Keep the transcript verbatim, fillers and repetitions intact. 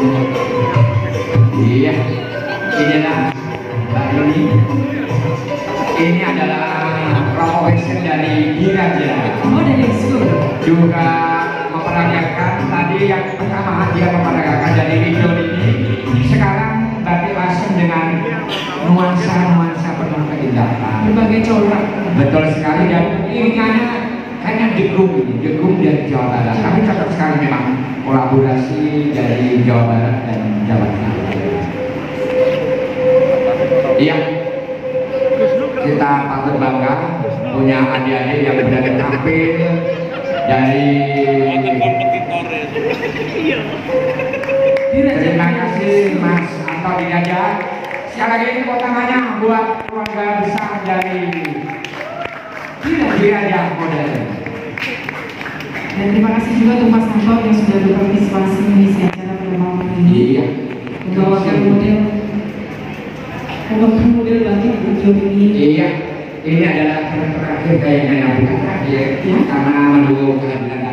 Iya, inilah Mbak Yuni. Ini adalah promotion dari Diraja. Oh, dari school. Juga memperagakan tadi yang pertama dia memperagakan dari video ini. Sekarang Batik Lasem dengan nuansa-nuansa penuh keindahan. Berbagai corak. Betul sekali, dan iringannya hanya degung ini, degung dari Jawa Barat. Kami cocok sekali memang kolaborasi dari Jawa Barat dan Jawa Tengah. Iya, kita patut bangga punya adik-adik yang berani tampil dari. Terima kasih Mas Anto Diraja. Sekali lagi tepuk tangannya buat keluarga besar dari Diraja Model. Dan terima kasih juga untuk Mas Anto yang sudah berpartisipasi mengisi acara pada malam ini. Iya. Membawakan model membawakan model batik Bujo ini. Iya, ini adalah acara terakhir kayaknya yang bukan terakhir, ya, karena mendukung kehadiran